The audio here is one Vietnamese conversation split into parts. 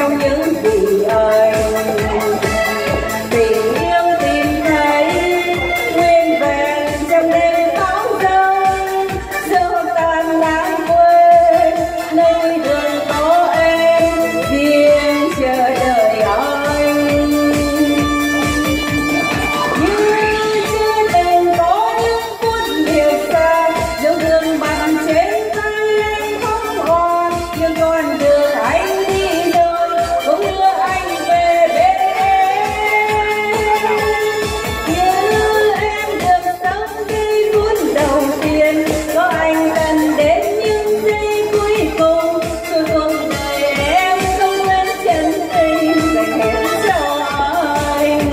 trao những vì anh. Tình yêu tìm thấy nguyên vẹn trong đêm bão giông, dẫu tan lãng quên nơi đường có em riêng chờ đợi anh. Như chưa từng có những phút liệt xa, dấu thương bằng trên tay anh không còn, nhưng con đường anh đi rồi cũng đưa anh về bên em. Như em được sống giây phút đầu tiên, có anh gần đến những giây cuối cùng. Tôi cuộc đời em không quên chân tình dành hết cho anh.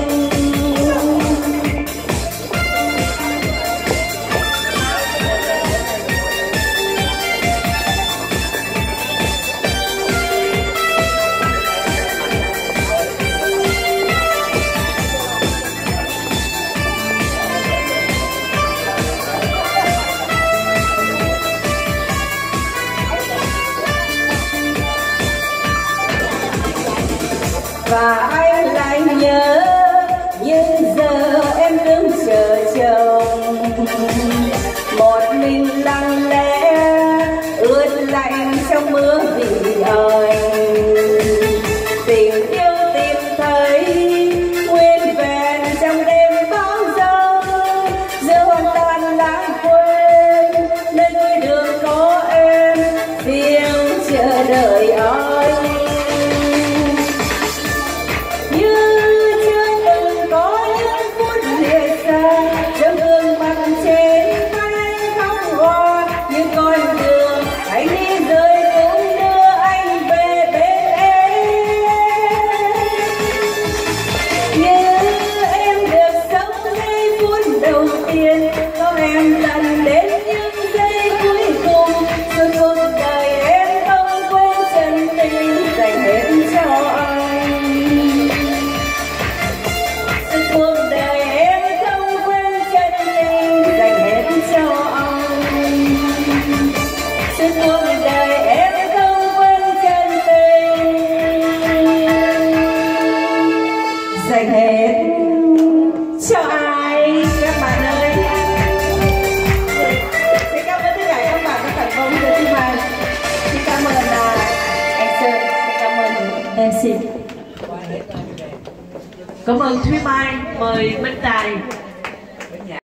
Và anh lại nhớ nhưng giờ em đứng chờ chồng, một mình lặng lẽ ướt lạnh trong mưa vì anh. Tình yêu tìm thấy nguyên vẹn trong đêm bão giông, giờ hoàn toàn lãng quên nơi cuối đường có em riêng chờ đợi anh. Có em lần đến những giây cuối cùng, rồi cuộc đời em không quên chân tình dành hết cho anh. Rồi cuộc đời em không quên chân tình dành hết cho anh. Rồi cuộc đời em không quên chân tình dành hết cho ai các bạn ơi. Xin cảm ơn anh Sơn, xin cảm ơn MC. Cảm ơn Thúy Mai, mời Minh Tài.